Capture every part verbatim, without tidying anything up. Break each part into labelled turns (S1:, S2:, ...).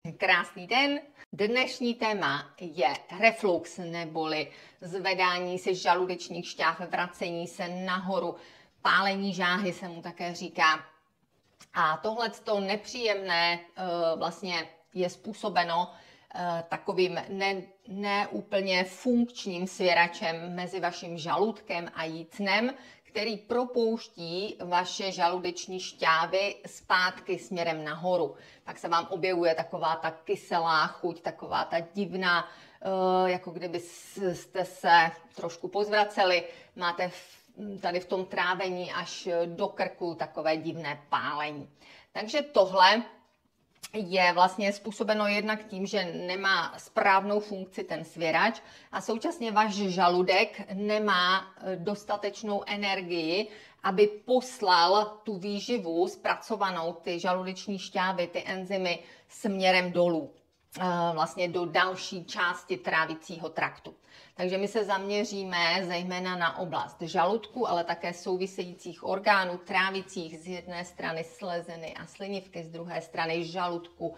S1: Krásný den. Dnešní téma je reflux neboli zvedání se žaludečních šťáv, vracení se nahoru, pálení žáhy se mu také říká. A tohleto nepříjemné vlastně je způsobeno takovým ne, neúplně funkčním svěračem mezi vaším žaludkem a jícnem, který propouští vaše žaludeční šťávy zpátky směrem nahoru. Pak se vám objevuje taková ta kyselá chuť, taková ta divná, jako kdyby jste se trošku pozvraceli, máte tady v tom trávení až do krku takové divné pálení. Takže tohle je vlastně způsobeno jednak tím, že nemá správnou funkci ten svěrač a současně váš žaludek nemá dostatečnou energii, aby poslal tu výživu zpracovanou, ty žaludeční šťávy, ty enzymy směrem dolů, vlastně do další části trávicího traktu. Takže my se zaměříme zejména na oblast žaludku, ale také souvisejících orgánů trávicích, z jedné strany sleziny a slinivky, z druhé strany žaludku,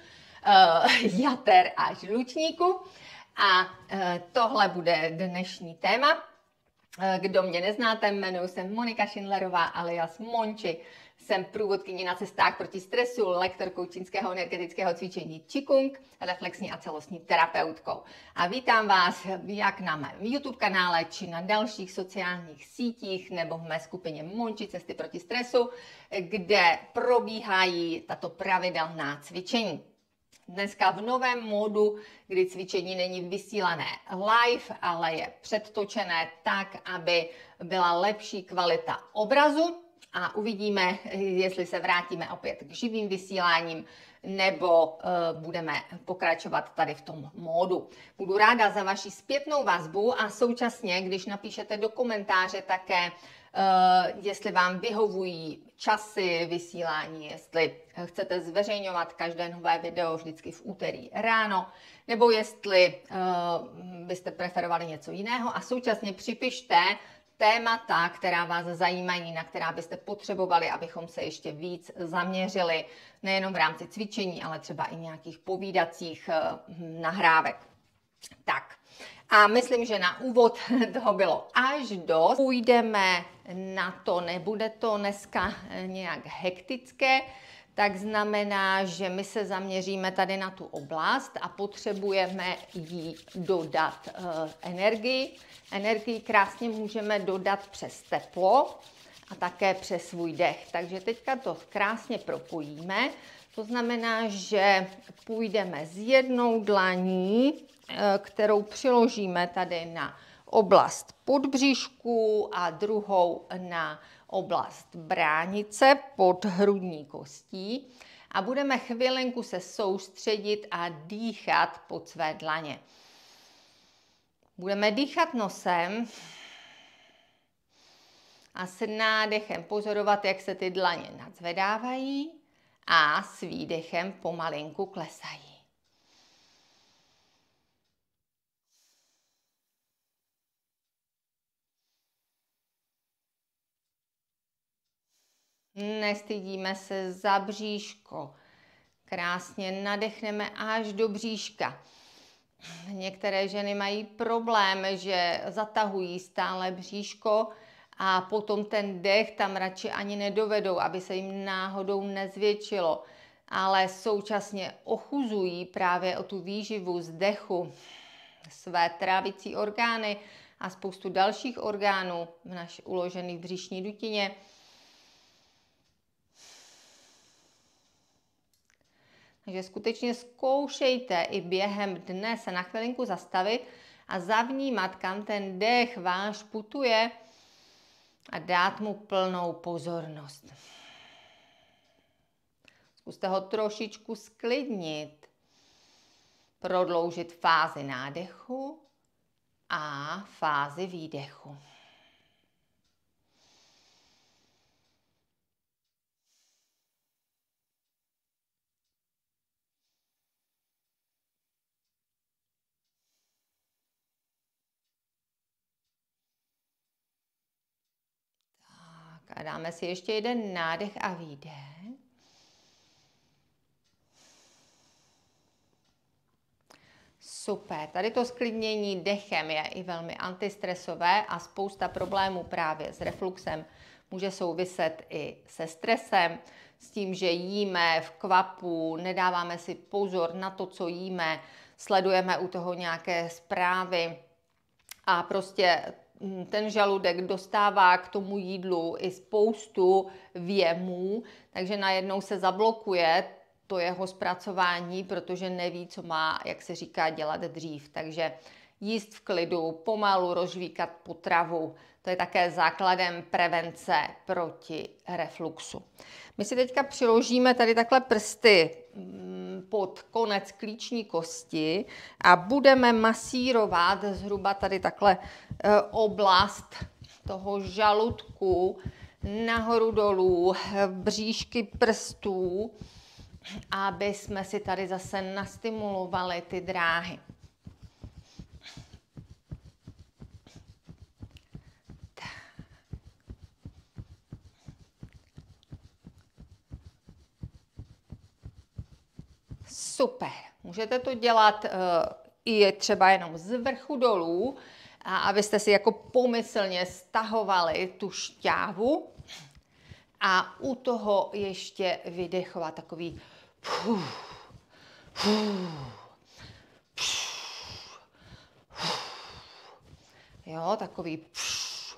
S1: jater a žlučníku. A tohle bude dnešní téma. Kdo mě neznáte, jmenuji se Monika Schindlerová alias Monči. Jsem průvodkyní na cestách proti stresu, lektorkou čínského energetického cvičení Qigong, reflexní a celostní terapeutkou. A vítám vás jak na mém YouTube kanále, či na dalších sociálních sítích, nebo v mé skupině Monči Cesty proti stresu, kde probíhají tato pravidelná cvičení. Dneska v novém módu, kdy cvičení není vysílané live, ale je předtočené tak, aby byla lepší kvalita obrazu. A uvidíme, jestli se vrátíme opět k živým vysíláním, nebo uh, budeme pokračovat tady v tom módu. Budu ráda za vaši zpětnou vazbu a současně, když napíšete do komentáře také, uh, jestli vám vyhovují časy vysílání, jestli chcete zveřejňovat každé nové video vždycky v úterý ráno, nebo jestli uh, byste preferovali něco jiného a současně připište témata, která vás zajímají, na která byste potřebovali, abychom se ještě víc zaměřili, nejenom v rámci cvičení, ale třeba i nějakých povídacích nahrávek. Tak, a myslím, že na úvod toho bylo až dost. Půjdeme na to, nebude to dneska nějak hektické, tak znamená, že my se zaměříme tady na tu oblast a potřebujeme jí dodat e, energii. Energii krásně můžeme dodat přes teplo a také přes svůj dech. Takže teďka to krásně propojíme. To znamená, že půjdeme s jednou dlaní, e, kterou přiložíme tady na oblast podbříšku a druhou na oblast bránice pod hrudní kostí a budeme chvilinku se soustředit a dýchat pod své dlaně. Budeme dýchat nosem a s nádechem pozorovat, jak se ty dlaně nadzvedávají a s výdechem pomalinku klesají. Nestydíme se za bříško. Krásně nadechneme až do bříška. Některé ženy mají problém, že zatahují stále bříško a potom ten dech tam radši ani nedovedou, aby se jim náhodou nezvětšilo. Ale současně ochuzují právě o tu výživu z dechu své trávicí orgány a spoustu dalších orgánů v naš, uložených v břišní dutině. Takže skutečně zkoušejte i během dne se na chvilinku zastavit a zavnímat, kam ten dech váš putuje a dát mu plnou pozornost. Zkuste ho trošičku sklidnit, prodloužit fázi nádechu a fázi výdechu. A dáme si ještě jeden nádech a výdech. Super, tady to sklidnění dechem je i velmi antistresové a spousta problémů právě s refluxem může souviset i se stresem, s tím, že jíme v kvapu, nedáváme si pozor na to, co jíme, sledujeme u toho nějaké zprávy a prostě ten žaludek dostává k tomu jídlu i spoustu věmů, takže najednou se zablokuje to jeho zpracování, protože neví, co má, jak se říká, dělat dřív. Takže jíst v klidu, pomalu rozžvíkat potravu, to je také základem prevence proti refluxu. My si teďka přiložíme tady takhle prsty pod konec klíční kosti a budeme masírovat zhruba tady takhle oblast toho žaludku nahoru dolů, bříšky prstů, aby jsme si tady zase nastimulovali ty dráhy. Super. Můžete to dělat uh, i třeba jenom z vrchu dolů, a abyste si jako pomyslně stahovali tu šťávu a u toho ještě vydechovat takový puf, puf, puf, jo, takový puf,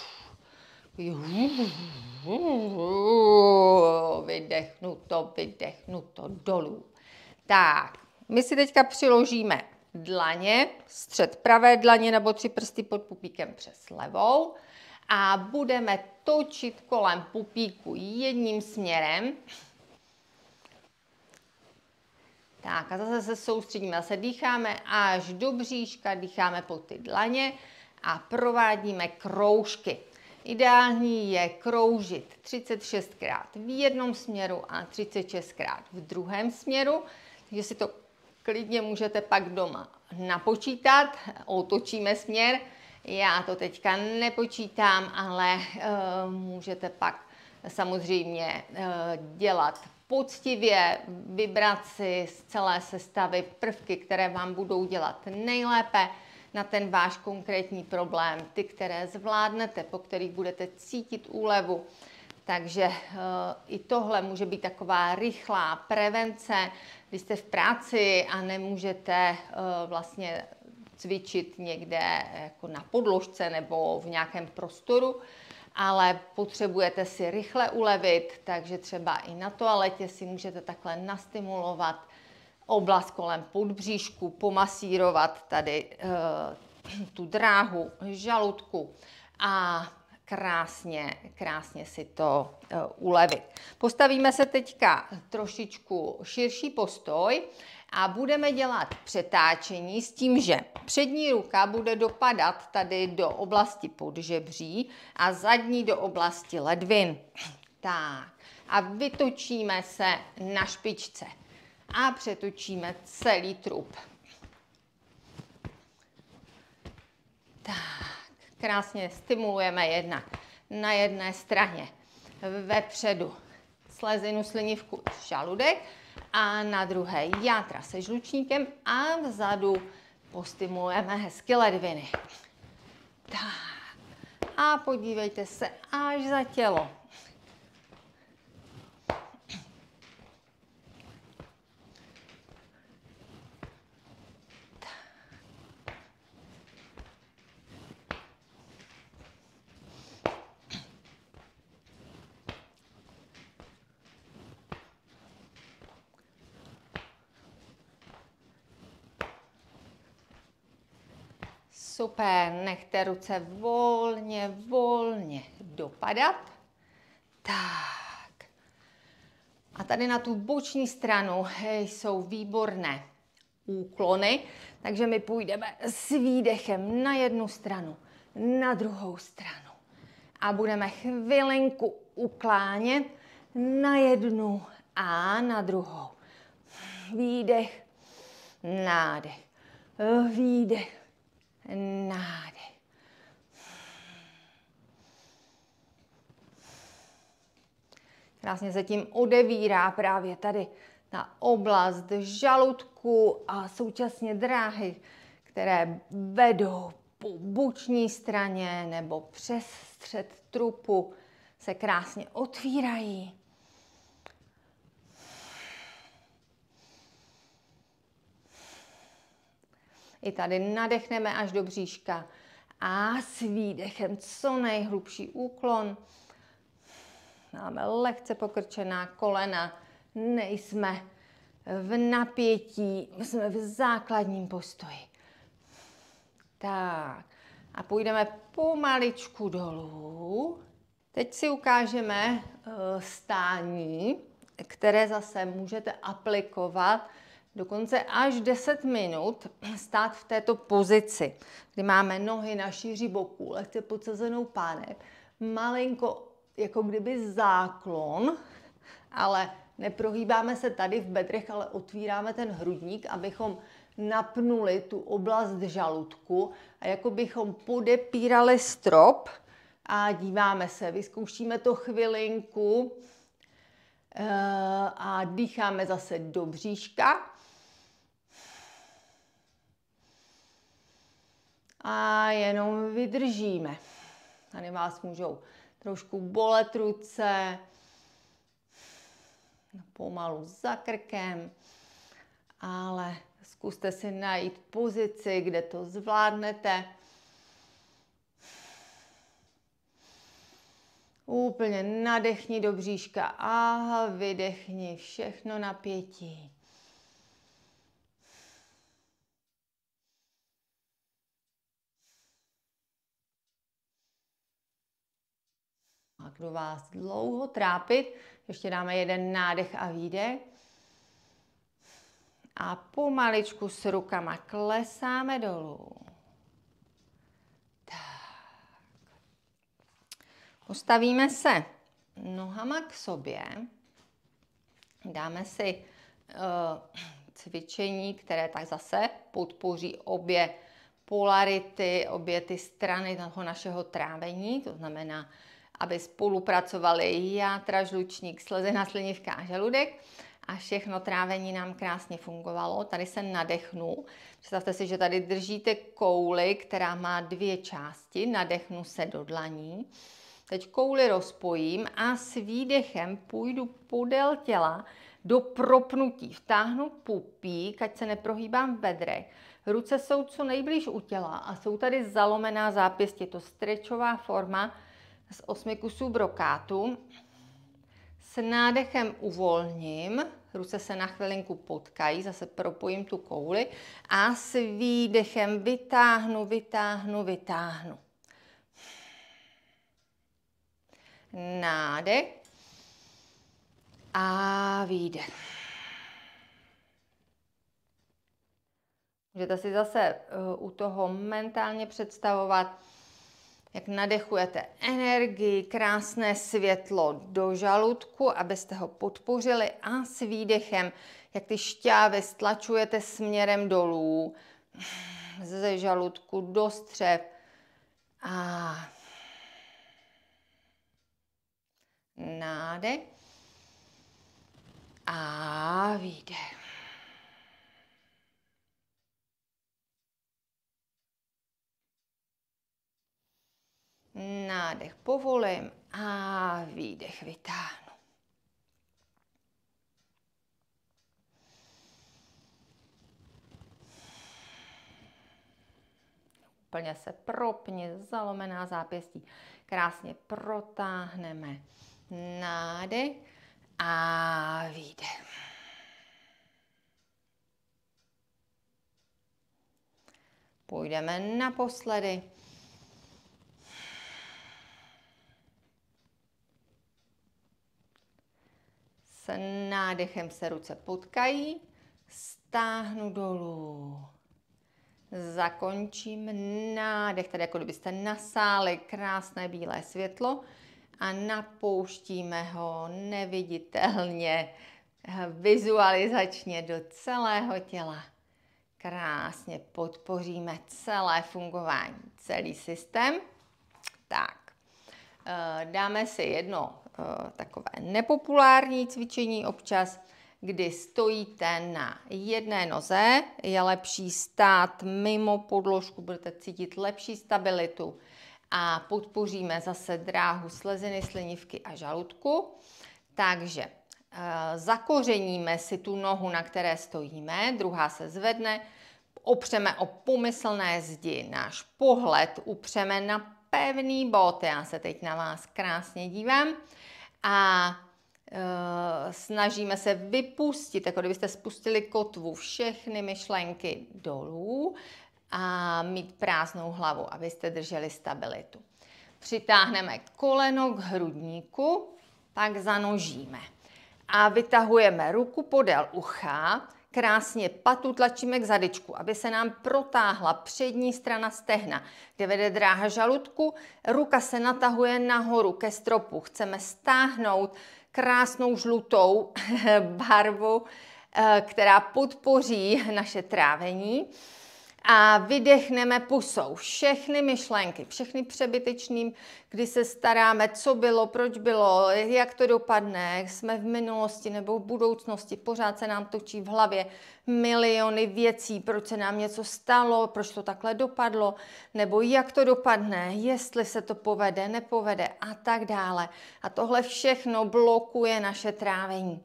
S1: vydechnuto, vydechnuto dolů. Tak, my si teďka přiložíme dlaně, střed pravé dlaně nebo tři prsty pod pupíkem přes levou a budeme točit kolem pupíku jedním směrem. Tak a zase se soustředíme, zase dýcháme až do bříška, dýcháme pod ty dlaně a provádíme kroužky. Ideální je kroužit třicet šestkrát v jednom směru a třicet šestkrát v druhém směru, takže si to klidně můžete pak doma napočítat. Otočíme směr, já to teďka nepočítám, ale uh, můžete pak samozřejmě uh, dělat poctivě, vybrat si z celé sestavy prvky, které vám budou dělat nejlépe na ten váš konkrétní problém, ty, které zvládnete, po kterých budete cítit úlevu. Takže uh, i tohle může být taková rychlá prevence, když jste v práci a nemůžete uh, vlastně cvičit někde jako na podložce nebo v nějakém prostoru, ale potřebujete si rychle ulevit, takže třeba i na toaletě si můžete takhle nastimulovat oblast kolem podbříšku, pomasírovat tady uh, tu dráhu žaludku a krásně, krásně si to uh, ulevit. Postavíme se teďka trošičku širší postoj a budeme dělat přetáčení s tím, že přední ruka bude dopadat tady do oblasti podžebří a zadní do oblasti ledvin. Tak a vytočíme se na špičce a přetočíme celý trup. Tak, krásně stimulujeme jednak na jedné straně vepředu slezinu, slinivku, žaludek a na druhé játra se žlučníkem a vzadu postimulujeme hezky ledviny. Tak. A podívejte se až za tělo. Super, nechte ruce volně, volně dopadat. Tak. A tady na tu boční stranu jsou výborné úklony, takže my půjdeme s výdechem na jednu stranu, na druhou stranu. A budeme chvilinku uklánět na jednu a na druhou. Výdech, nádech, výdech. Nádech. Krásně se tím odevírá právě tady ta oblast žaludku. žaludku a současně dráhy, které vedou po boční straně nebo přes střed trupu, se krásně otvírají. I tady nadechneme až do bříška a s výdechem co nejhlubší úklon. Máme lehce pokrčená kolena, nejsme v napětí, jsme v základním postoji. Tak a půjdeme pomaličku dolů. Teď si ukážeme stání, které zase můžete aplikovat dokonce až deset minut stát v této pozici, kdy máme nohy na šíři boků, lehce podsazenou pánev, malinko jako kdyby záklon, ale neprohýbáme se tady v bedrech, ale otvíráme ten hrudník, abychom napnuli tu oblast žaludku a jako bychom podepírali strop a díváme se, vyzkoušíme to chvilinku a dýcháme zase do bříška. A jenom vydržíme. Tady vás můžou trošku bolet ruce, pomalu za krkem, ale zkuste si najít pozici, kde to zvládnete. Úplně nadechni do bříška a vydechni všechno napětí. A kdo vás dlouho trápit, ještě dáme jeden nádech a výdech. A pomaličku s rukama klesáme dolů. Tak. Postavíme se nohama k sobě. Dáme si uh, cvičení, které tak zase podpoří obě polarity, obě ty strany toho našeho trávení, to znamená, aby spolupracovali játra, žlučník, slezina, slinivka a žaludek a všechno trávení nám krásně fungovalo. Tady se nadechnu. Představte si, že tady držíte kouli, která má dvě části. Nadechnu se do dlaní. Teď kouli rozpojím a s výdechem půjdu podél těla do propnutí. Vtáhnu pupík, ať se neprohýbám v bedrech. Ruce jsou co nejblíž u těla a jsou tady zalomená zápěstí. Je to stretchová forma z osmi kusů brokátu. S nádechem uvolním, ruce se na chvilinku potkají, zase propojím tu kouli a s výdechem vytáhnu, vytáhnu, vytáhnu. Nádech a výdech. Můžete si zase u toho mentálně představovat, jak nadechujete energii, krásné světlo do žaludku, abyste ho podpořili a s výdechem, jak ty šťávy stlačujete směrem dolů, ze žaludku do střev a nádech a výdech. Nádech povolím a výdech vytáhnu. Úplně se propně, zalomená zápěstí. Krásně protáhneme. Nádech a výdech. Půjdeme naposledy. S nádechem se ruce potkají, stáhnu dolů. Zakončím nádech, tady jako kdybyste nasáli krásné bílé světlo a napouštíme ho neviditelně, vizualizačně do celého těla. Krásně podpoříme celé fungování, celý systém. Tak, dáme si jedno takové nepopulární cvičení občas. kdy stojíte na jedné noze, je lepší stát mimo podložku, budete cítit lepší stabilitu a podpoříme zase dráhu sleziny, slinivky a žaludku. Takže e, zakořeníme si tu nohu, na které stojíme, druhá se zvedne, opřeme o pomyslné zdi, náš pohled upřeme na pevný bod, já se teď na vás krásně dívám a e, snažíme se vypustit, jako kdybyste spustili kotvu, všechny myšlenky dolů a mít prázdnou hlavu, abyste drželi stabilitu. Přitáhneme koleno k hrudníku, pak zanožíme a vytahujeme ruku podél ucha, krásně patu tlačíme k zadečku, aby se nám protáhla přední strana stehna, kde vede dráha žaludku. Ruka se natahuje nahoru ke stropu. Chceme stáhnout krásnou žlutou barvu, která podpoří naše trávení. A vydechneme pusou všechny myšlenky, všechny přebytečný, kdy se staráme, co bylo, proč bylo, jak to dopadne, jsme v minulosti nebo v budoucnosti, pořád se nám točí v hlavě miliony věcí, proč se nám něco stalo, proč to takhle dopadlo, nebo jak to dopadne, jestli se to povede, nepovede a tak dále. A tohle všechno blokuje naše trávení.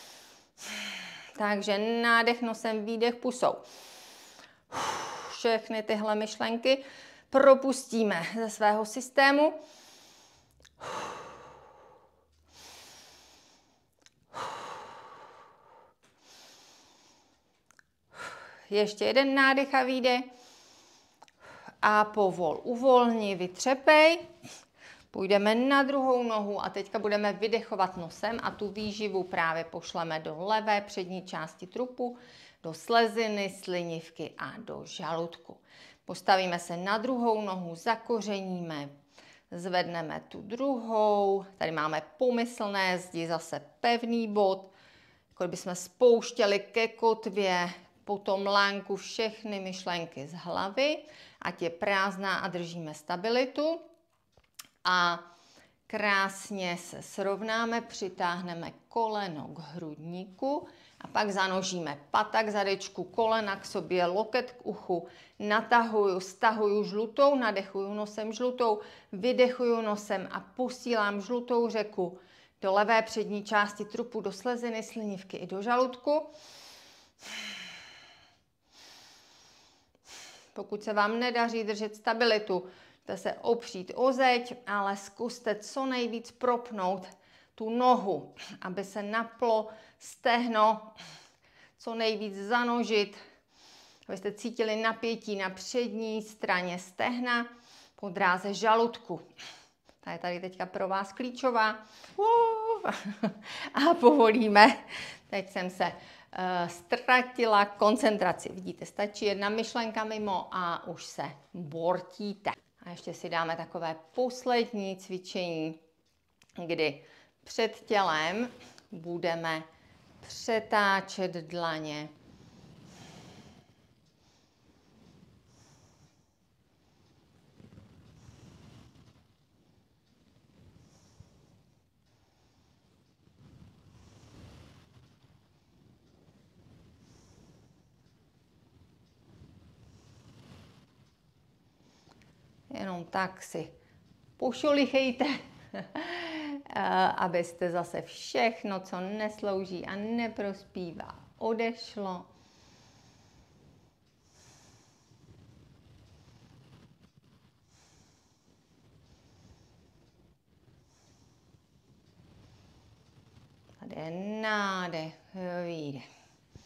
S1: Takže nádech nosem, výdech pusou. Všechny tyhle myšlenky propustíme ze svého systému. Ještě jeden nádech a výdech. A povol uvolni, vytřepej. Půjdeme na druhou nohu a teďka budeme vydechovat nosem a tu výživu právě pošleme do levé přední části trupu, do sleziny, slinivky a do žaludku. Postavíme se na druhou nohu, zakořeníme, zvedneme tu druhou, tady máme pomyslné zdi, zase pevný bod, jako bychom spouštěli ke kotvě, potom lánku všechny myšlenky z hlavy, ať je prázdná a držíme stabilitu. A krásně se srovnáme, přitáhneme koleno k hrudníku a pak zanožíme pata k zadečku, kolena k sobě, loket k uchu, natahuju, stahuju žlutou, nadechuju nosem žlutou, vydechuju nosem a posílám žlutou řeku do levé přední části trupu, do sleziny, slinivky i do žaludku. Pokud se vám nedaří držet stabilitu, můžete se opřít o zeď, ale zkuste co nejvíc propnout tu nohu, aby se naplo stehno, co nejvíc zanožit, abyste cítili napětí na přední straně stehna po dráze žaludku. Ta je tady teďka pro vás klíčová. A povolíme. Teď jsem se uh, ztratila koncentraci. Vidíte, stačí jedna myšlenka mimo a už se bortíte. A ještě si dáme takové poslední cvičení, kdy před tělem budeme přetáčet dlaně. Jenom tak si pošulichejte, abyste zase všechno, co neslouží a neprospívá, odešlo. Tady je nádech, výdech.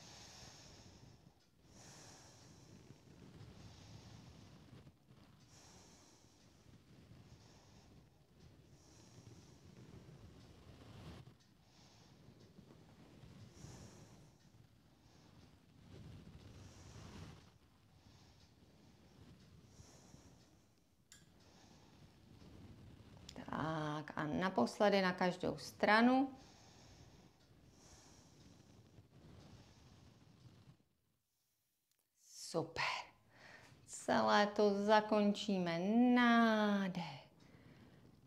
S1: Tak a naposledy na každou stranu. Super. Celé to zakončíme. Nádech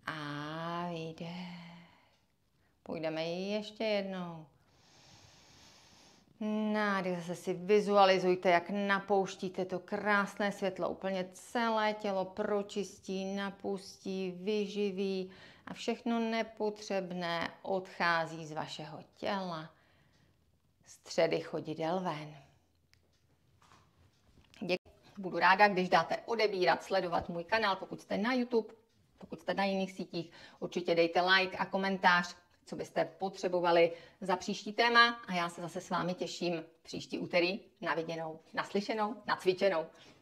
S1: a výdech. Půjdeme ještě jednou. Nádech, zase si vizualizujte, jak napouštíte to krásné světlo, úplně celé tělo pročistí, napustí, vyživí a všechno nepotřebné odchází z vašeho těla. Středy chodidel ven. Děkuji. Budu ráda, když dáte odebírat, sledovat můj kanál, pokud jste na YouTube, pokud jste na jiných sítích, určitě dejte like a komentář, co byste potřebovali za příští téma a já se zase s vámi těším příští úterý na viděnou, naslyšenou, nacvičenou.